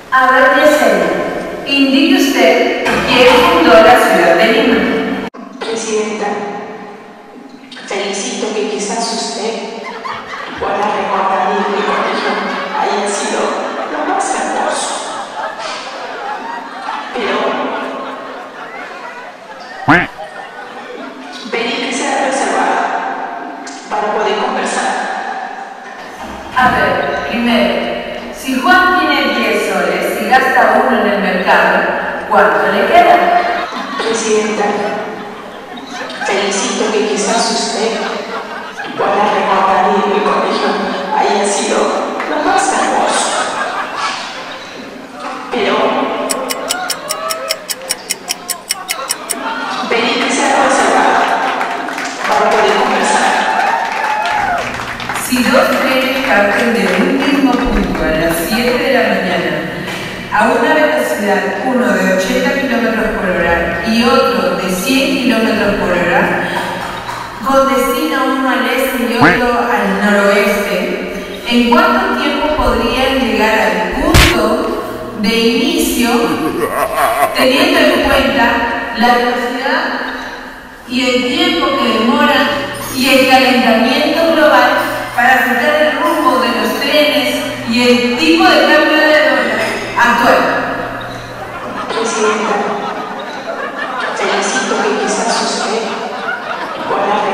A ver, Yesenia, indique usted quién fundó la ciudad de Lima. Presidenta, felicito que quizás usted pueda recordar y mi colegio haya sido lo más hermoso. Pero pedí que sea reservada para poder conversar. A ver, primero, si Juan tiene 10 soles y gasta uno en el mercado, ¿cuánto le queda? Presidenta, felicito que quizás usted pueda recordar y mi colegio haya sido lo más hermoso. Pero pedí que sea reservada para poder conversar. Si dos trenes parten de un mismo punto a las 7 de la mañana a una velocidad, uno de 80 km por hora y otro de 100 km por hora, con destino uno al este y otro al noroeste, ¿en cuánto tiempo podrían llegar al punto de inicio, teniendo en cuenta la velocidad y el tiempo que demora y el calentamiento global para fijar el rumbo de los trenes y el tipo de cambio de dólar actual? Presidenta, felicito que quizás usted pueda